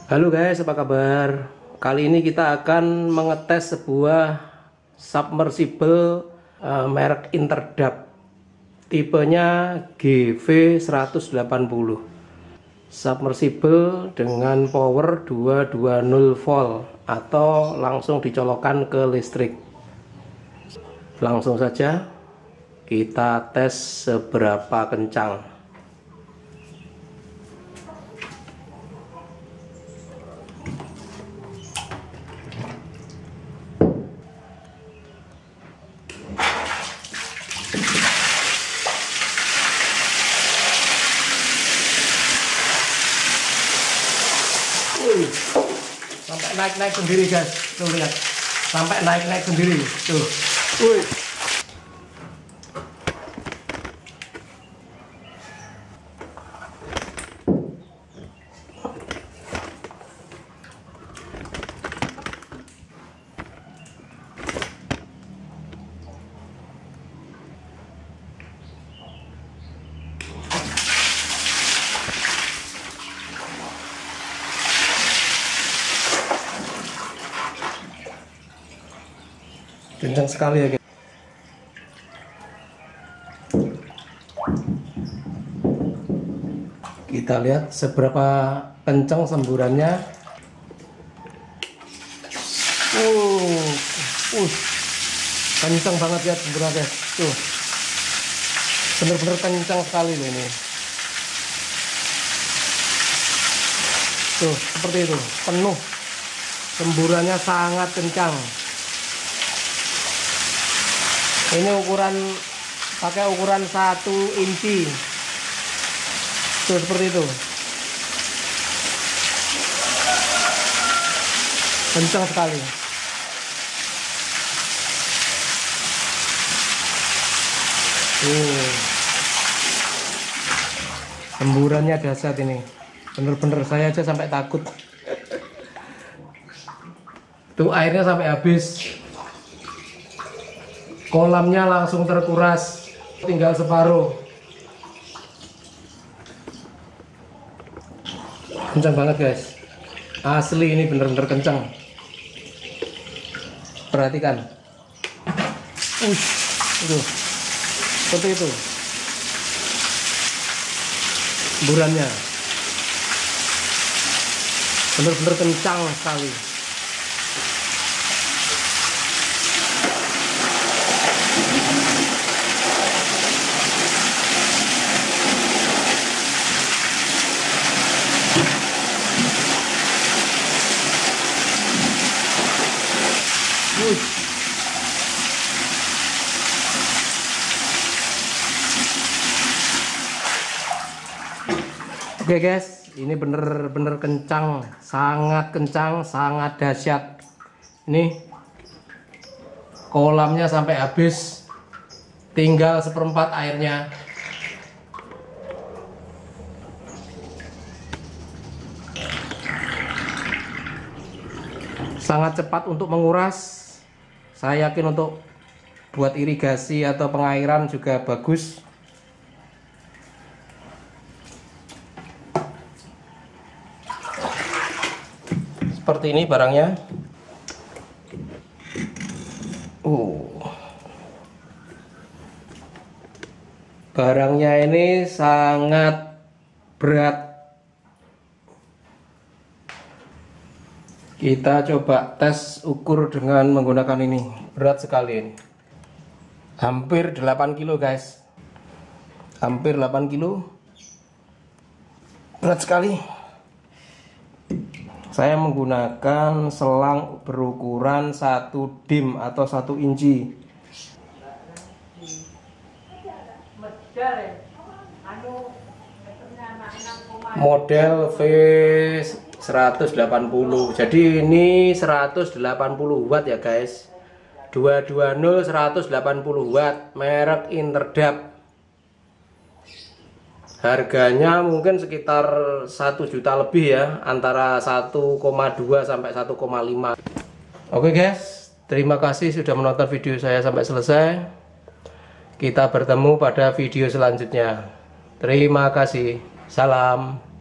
Halo guys, apa kabar? Kali ini kita akan mengetes sebuah submersible merek Interdap. Tipenya GV180. Submersible dengan power 220 volt atau langsung dicolokkan ke listrik. Langsung saja kita tes seberapa kencang. Sampai naik-naik sendiri guys, tuh lihat, sampai naik-naik sendiri tuh. Kencang sekali ya guys. Kita lihat seberapa kencang semburannya. Kencang banget ya semburannya guys. Tuh, bener-bener kencang sekali loh ini. Tuh, seperti itu, penuh. Semburannya sangat kencang. Ini pakai ukuran 1 inci. Tuh, seperti itu. Kencang sekali. Semburannya dahsyat ini. Bener-bener saya aja sampai takut. Tuh, airnya sampai habis. Kolamnya langsung terkuras, tinggal separuh. Kencang banget guys, asli ini bener-bener kencang. Perhatikan, itu seperti itu burannya, bener-bener kencang sekali. Oke guys, ini bener-bener kencang, sangat dahsyat. Ini kolamnya sampai habis, tinggal 1/4 airnya. Sangat cepat untuk menguras. Saya yakin untuk buat irigasi atau pengairan juga bagus. Seperti ini barangnya. Barangnya ini sangat berat. Kita coba tes ukur dengan menggunakan ini. Berat sekali ini. Hampir 8 kilo guys. Hampir 8 kilo. Berat sekali. Saya menggunakan selang berukuran 1 dim atau 1 inci. Model V180. Jadi ini 180 watt ya guys. 220 180 watt, merek Interdap. Harganya mungkin sekitar 1 juta lebih ya, antara 1,2 sampai 1,5. Oke guys, terima kasih sudah menonton video saya sampai selesai. Kita bertemu pada video selanjutnya. Terima kasih. Salam.